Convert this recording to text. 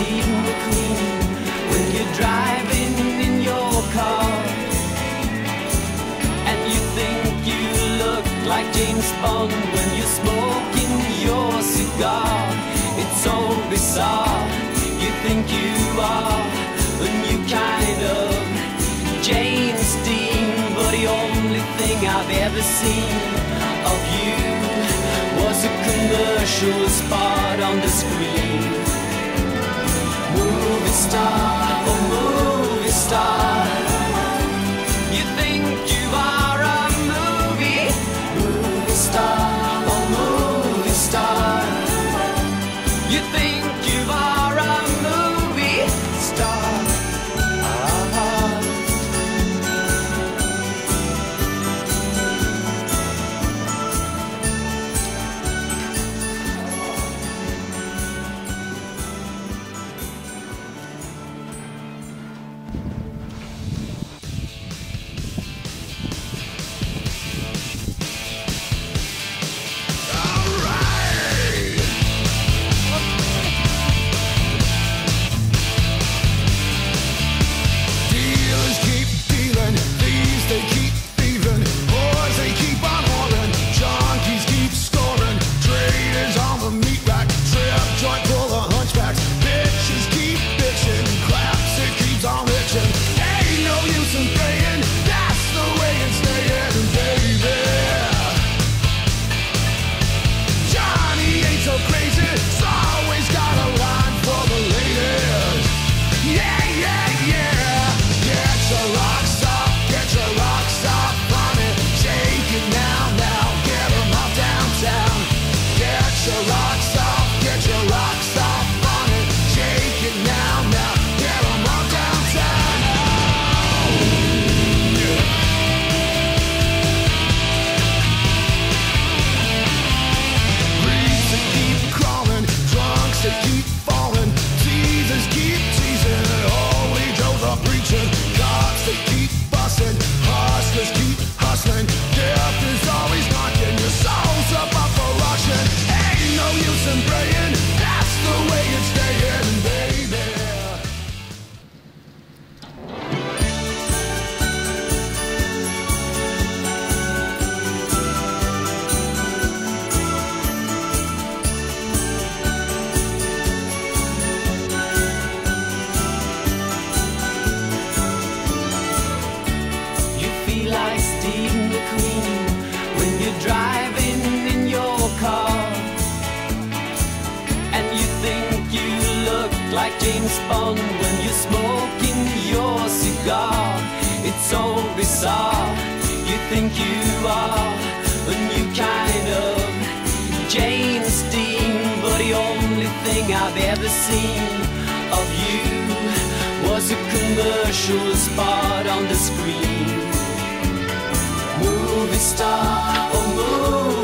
Steve McQueen when you're driving in your car, and you think you look like James Bond when you're smoking your cigar. It's so bizarre, you think you are a new kind of James Dean, but the only thing I've ever seen of you was a commercial spot on the screen. Movie star, oh movie star, you think you are a movie star, oh movie star, you think you are a movie star. Driving in your car, and you think you look like James Bond when you're smoking your cigar. It's so bizarre, you think you are a new kind of James Dean, but the only thing I've ever seen of you was a commercial spot on the screen. Movie star, oh movie